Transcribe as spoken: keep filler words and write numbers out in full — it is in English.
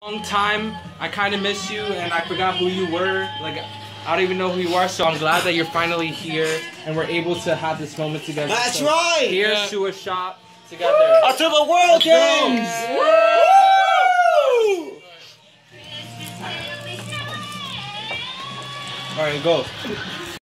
Long time. I kind of miss you, and I forgot who you were. Like, I don't even know who you are. So I'm glad that you're finally here, and we're able to have this moment together. That's so right. Here's yeah. to a shot together. Until the world ends. All right, go.